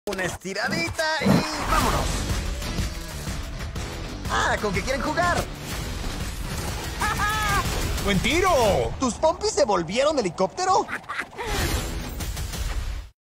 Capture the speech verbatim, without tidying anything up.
Una estiradita y vámonos. Ah, ¿con qué quieren jugar? ¡Buen tiro! ¿Tus pompis se volvieron helicóptero?